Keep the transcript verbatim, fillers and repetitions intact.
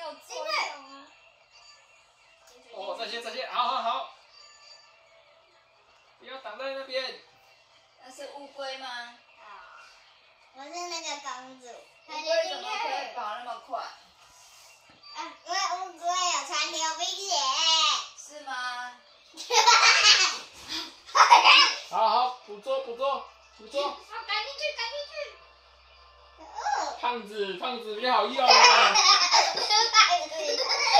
有作用啊。 哦，这些这些，好好好，不要挡在那边。 那是乌龟吗？ 啊，我是那个公主。 乌龟怎么可以跑那么快？ 啊，因为乌龟有穿溜冰鞋。 是吗？ 好好，捕捉捕捉捕捉。 好，赶紧去，赶紧去。 可恶！ 胖子胖子比较好用啊。